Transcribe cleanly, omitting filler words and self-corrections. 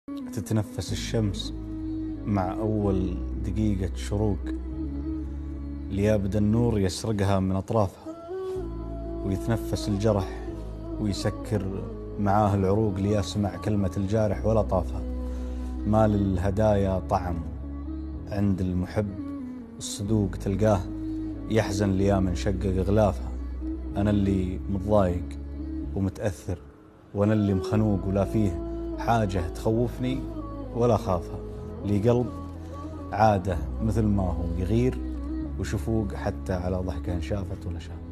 تتنفس الشمس مع أول دقيقة شروق، ليابد النور يسرقها من أطرافها، ويتنفس الجرح ويسكر معاه العروق ليسمع كلمة الجارح ولا طافها. ما للهدايا طعم عند المحب الصدوق، تلقاه يحزن ليام شقق غلافها. أنا اللي متضايق ومتأثر، وأنا اللي مخنوق ولا فيه حاجة تخوفني ولا خافها. لي قلب عاده مثل ما هو يغير وشفوق حتى على ضحكه إن شافت ولا شافت.